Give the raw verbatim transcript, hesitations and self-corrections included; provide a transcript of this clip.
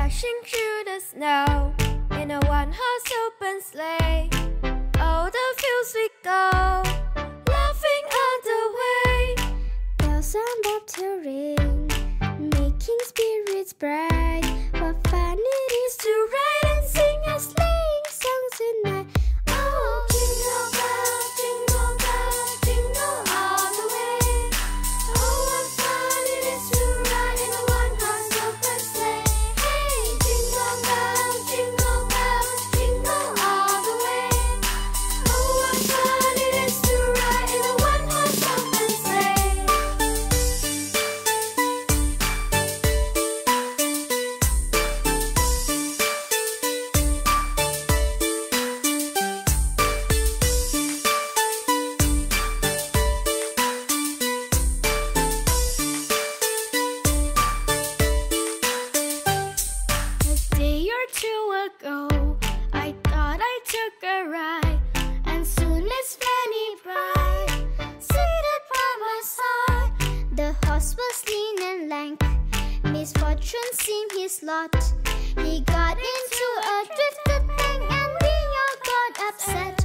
dashing through the snow in a one-horse open sleigh. Oh, the fields we go, laughing all the way. Bells on bobtail ring, making spirits bright. What fun it is to ride and sing a sleighing song tonight. Oh, jingle bells, jingle bells, jingle all the way. Oh, what fun it is to ride in a one-horse open sleigh. Hey, jingle bells, jingle bells, jingle all the way. Oh, what fun it is to ride in a one-horse open sleigh. A day or two ago, I thought I took a ride, and soon Miss Fanny Bright seated by my side. The horse was lean and lank, misfortune seemed his lot. He got into a drifted bank, and we all got upset.